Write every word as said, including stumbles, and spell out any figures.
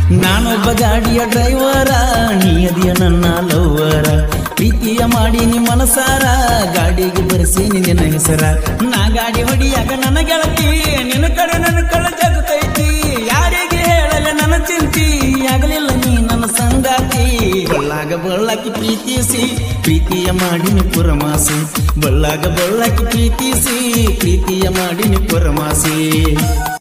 ನಾನೊಬ್ಬ ಗಾಡಿಯ ಡ್ರೈವರ ನೀ ಅದಿಯ ನನ್ನ ಲವ್ವರ ಪ್ರೀತಿಯ ಮಾಡಿ ನಿ ಮನಸಾರ ಗಾಡಿಗೆ ಬರೆಸೀನಿ ನಿನ್ನ ಹೆಸರ ನಾ ಗಾಡಿ ಹೊಡಿಯಾಗ ನನ್ನ ಗೆಳತಿ ನಿನ್ನ ಕಡೆ ನನ್ನ ಕಳ ಜಗತೈತಿ ಯಾರಿಗೆ ಹೇಳಲ್ಲ ನನ್ನ ಚಿಂತಿ ಆಗಲಿಲ್ಲ ನೀ ನನ್ನ ಸಂಗಾತಿ ಬಳ್ಳಾಗ ಬಳ್ಳಾಕಿ ಪ್ರೀತಿಸಿ ಪ್ರೀತಿಯ ಮಾಡಿನಿ ಪುರಮಾಸಿ ಬಳ್ಳಾಗ ಬಳ್ಳಾಕಿ ಪ್ರೀತಿಸಿ ಪ್ರೀತಿಯ ಮಾಡಿನಿ ಪುರಮಾಸಿ